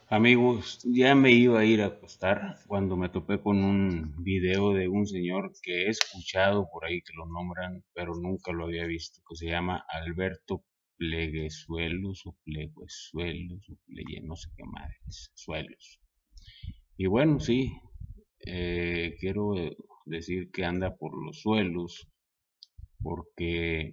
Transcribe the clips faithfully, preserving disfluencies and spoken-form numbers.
Amigos, ya me iba a ir a acostar cuando me topé con un video de un señor que he escuchado por ahí que lo nombran, pero nunca lo había visto, que se llama Alberto Pleguezuelos o Pleguezuelos o Pleye, no sé qué madres, Suelos. Y bueno, sí, eh, quiero decir que anda por los suelos porque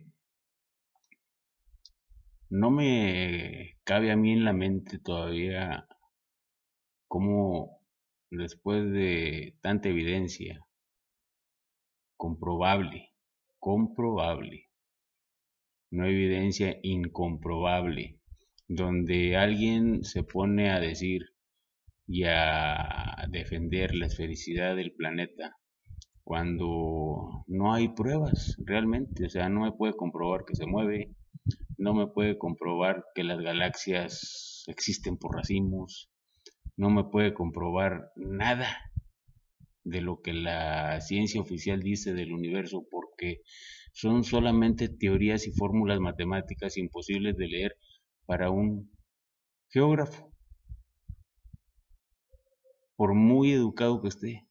no me cabe a mí en la mente todavía cómo después de tanta evidencia comprobable, comprobable, no evidencia incomprobable, donde alguien se pone a decir y a defender la esfericidad del planeta cuando no hay pruebas realmente, o sea, no me puede comprobar que se mueve, no me puede comprobar que las galaxias existen por racimos, no me puede comprobar nada de lo que la ciencia oficial dice del universo, porque son solamente teorías y fórmulas matemáticas imposibles de leer para un geógrafo, por muy educado que esté.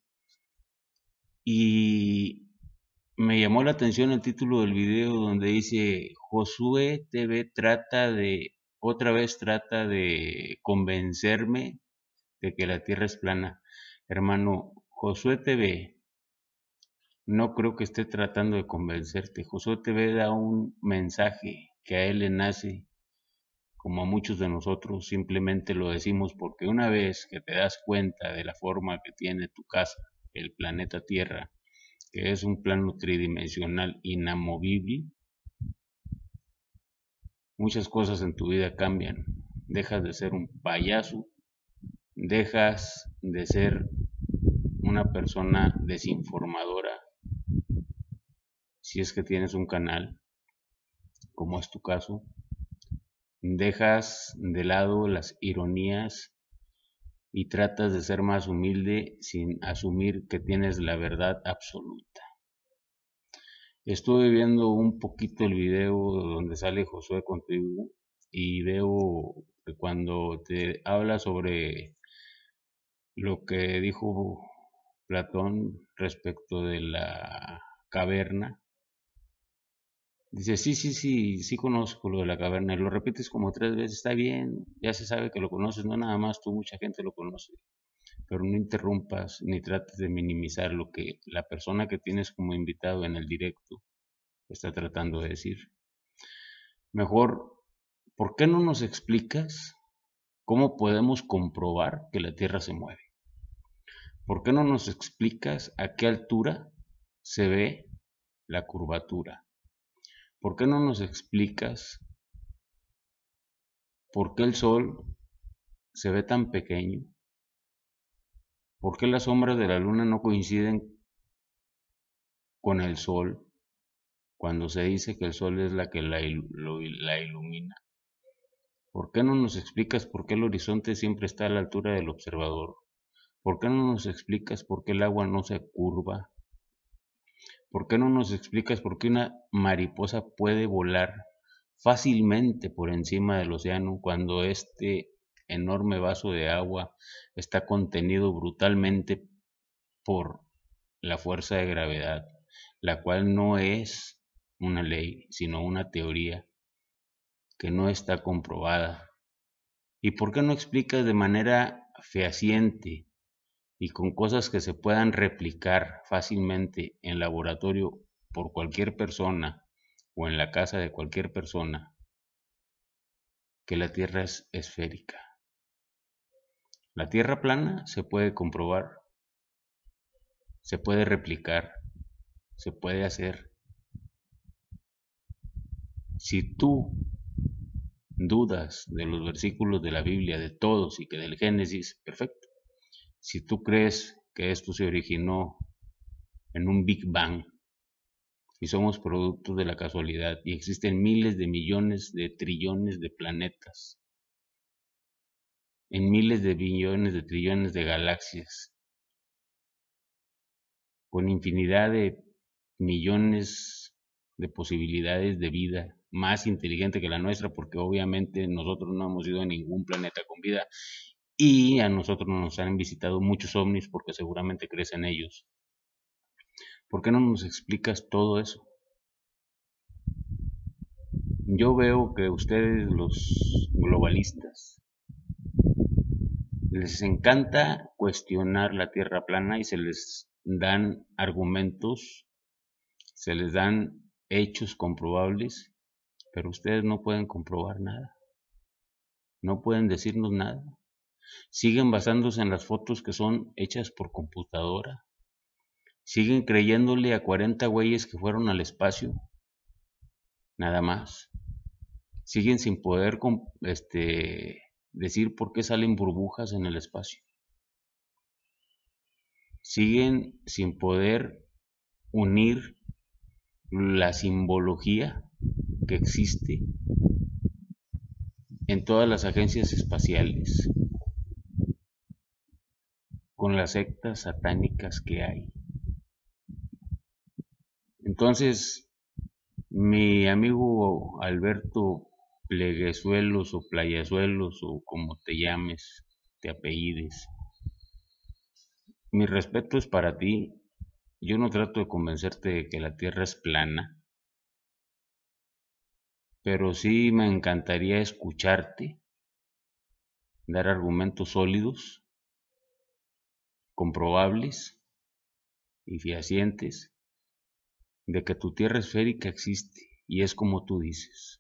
Y me llamó la atención el título del video donde dice Josué T V trata de, otra vez trata de convencerme de que la Tierra es plana. Hermano, Josué T V no creo que esté tratando de convencerte. Josué T V da un mensaje que a él le nace, como a muchos de nosotros, simplemente lo decimos porque una vez que te das cuenta de la forma que tiene tu casa, el planeta Tierra, que es un plano tridimensional inamovible, muchas cosas en tu vida cambian. Dejas de ser un payaso, dejas de ser una persona desinformadora, si es que tienes un canal, como es tu caso, dejas de lado las ironías y tratas de ser más humilde sin asumir que tienes la verdad absoluta. Estuve viendo un poquito el video donde sale Josué contigo y veo que cuando te habla sobre lo que dijo Platón respecto de la caverna, dice, sí, sí, sí, sí conozco lo de la caverna, y lo repites como tres veces, está bien, ya se sabe que lo conoces, no nada más tú, mucha gente lo conoce, pero no interrumpas ni trates de minimizar lo que la persona que tienes como invitado en el directo está tratando de decir. Mejor, ¿por qué no nos explicas cómo podemos comprobar que la Tierra se mueve? ¿Por qué no nos explicas a qué altura se ve la curvatura? ¿Por qué no nos explicas por qué el Sol se ve tan pequeño? ¿Por qué las sombras de la Luna no coinciden con el Sol cuando se dice que el Sol es la que la, la ilumina? ¿Por qué no nos explicas por qué el horizonte siempre está a la altura del observador? ¿Por qué no nos explicas por qué el agua no se curva? ¿Por qué no nos explicas por qué una mariposa puede volar fácilmente por encima del océano cuando este enorme vaso de agua está contenido brutalmente por la fuerza de gravedad, la cual no es una ley, sino una teoría que no está comprobada? ¿Y por qué no explicas de manera fehaciente y con cosas que se puedan replicar fácilmente en laboratorio por cualquier persona o en la casa de cualquier persona que la Tierra es esférica? La Tierra plana se puede comprobar, se puede replicar, se puede hacer. Si tú dudas de los versículos de la Biblia, de todos y que del Génesis, perfecto. Si tú crees que esto se originó en un Big Bang y somos productos de la casualidad y existen miles de millones de trillones de planetas, en miles de billones de trillones de galaxias, con infinidad de millones de posibilidades de vida más inteligente que la nuestra, porque obviamente nosotros no hemos ido a ningún planeta con vida, Y a nosotros nos han visitado muchos ovnis porque seguramente crees en ellos. ¿Por qué no nos explicas todo eso? Yo veo que ustedes, los globalistas, les encanta cuestionar la Tierra plana y se les dan argumentos, se les dan hechos comprobables, pero ustedes no pueden comprobar nada, no pueden decirnos nada. Siguen basándose en las fotos que son hechas por computadora, siguen creyéndole a cuarenta güeyes que fueron al espacio, nada más. Siguen sin poder este, decir por qué salen burbujas en el espacio. Siguen sin poder unir la simbología que existe en todas las agencias espaciales con las sectas satánicas que hay. Entonces, mi amigo Alberto Pleguezuelos o Playazuelos o como te llames, te apellides, mi respeto es para ti. Yo no trato de convencerte de que la Tierra es plana, pero sí me encantaría escucharte, dar argumentos sólidos, comprobables y fehacientes de que tu Tierra esférica existe y es como tú dices,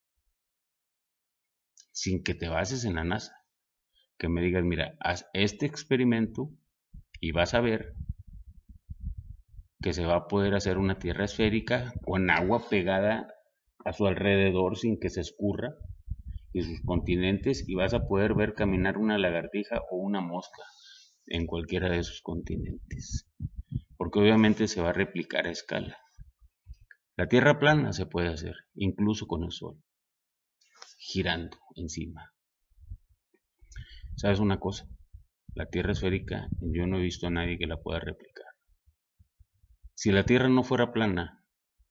sin que te bases en la NASA, que me digas, mira, haz este experimento y vas a ver que se va a poder hacer una Tierra esférica con agua pegada a su alrededor sin que se escurra y sus continentes, y vas a poder ver caminar una lagartija o una mosca en cualquiera de esos continentes, porque obviamente se va a replicar a escala. La Tierra plana se puede hacer, incluso con el Sol, girando encima. ¿Sabes una cosa? La Tierra esférica, yo no he visto a nadie que la pueda replicar. Si la Tierra no fuera plana,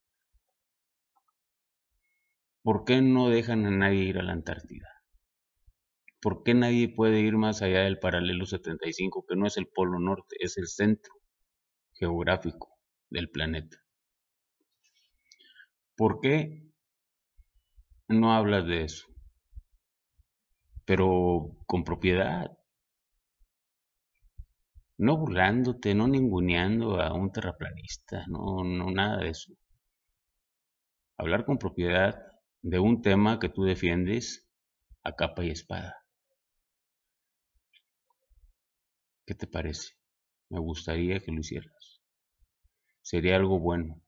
¿por qué no dejan a nadie ir a la Antártida? ¿Por qué nadie puede ir más allá del paralelo setenta y cinco, que no es el polo norte, es el centro geográfico del planeta? ¿Por qué no hablas de eso? Pero con propiedad, no burlándote, no ninguneando a un terraplanista, no, no, nada de eso. Hablar con propiedad de un tema que tú defiendes a capa y espada. ¿Qué te parece? Me gustaría que lo hicieras. Sería algo bueno.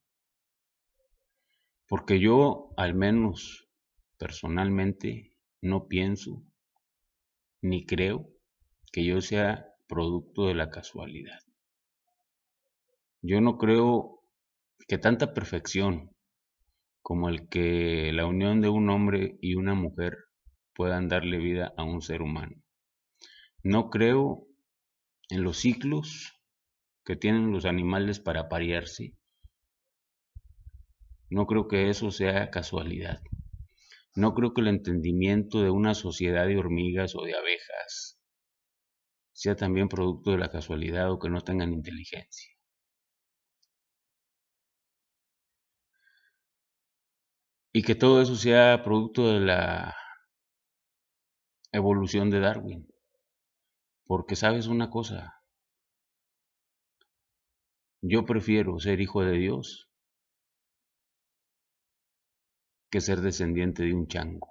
Porque yo, al menos personalmente, no pienso ni creo que yo sea producto de la casualidad. Yo no creo que tanta perfección como el que la unión de un hombre y una mujer puedan darle vida a un ser humano. No creo en los ciclos que tienen los animales para parearse. No creo que eso sea casualidad. No creo que el entendimiento de una sociedad de hormigas o de abejas sea también producto de la casualidad o que no tengan inteligencia. Y que todo eso sea producto de la evolución de Darwin. Porque sabes una cosa, yo prefiero ser hijo de Dios que ser descendiente de un chango.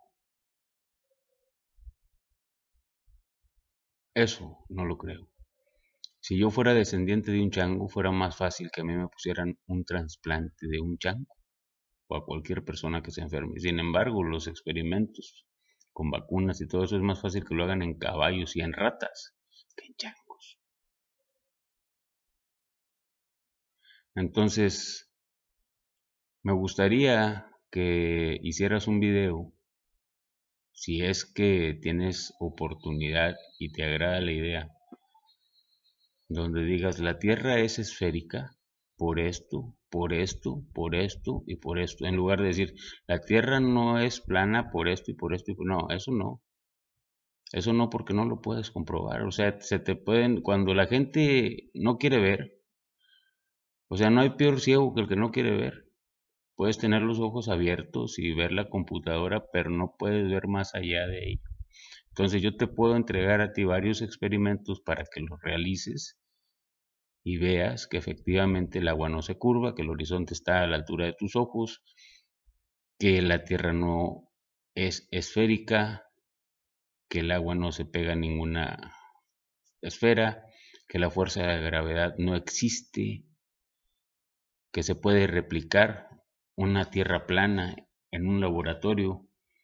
Eso no lo creo. Si yo fuera descendiente de un chango, fuera más fácil que a mí me pusieran un trasplante de un chango o a cualquier persona que se enferme. Sin embargo, los experimentos con vacunas y todo eso es más fácil que lo hagan en caballos y en ratas que en changos. Entonces, me gustaría que hicieras un video, si es que tienes oportunidad y te agrada la idea, donde digas la Tierra es esférica por esto, por esto, por esto y por esto, en lugar de decir la Tierra no es plana por esto y por esto y por... no, eso no. Eso no, porque no lo puedes comprobar. O sea, se te pueden, cuando la gente no quiere ver, o sea, no hay peor ciego que el que no quiere ver. Puedes tener los ojos abiertos y ver la computadora, pero no puedes ver más allá de ello. Entonces yo te puedo entregar a ti varios experimentos para que los realices y veas que efectivamente el agua no se curva, que el horizonte está a la altura de tus ojos, que la Tierra no es esférica, que el agua no se pega a ninguna esfera, que la fuerza de gravedad no existe, que se puede replicar una Tierra plana en un laboratorio,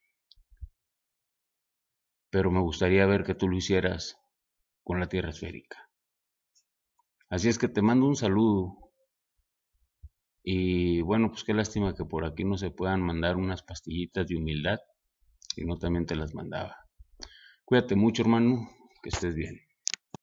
pero me gustaría ver que tú lo hicieras con la Tierra esférica. Así es que te mando un saludo y bueno, pues qué lástima que por aquí no se puedan mandar unas pastillitas de humildad, si no también te las mandaba. Cuídate mucho, hermano, que estés bien.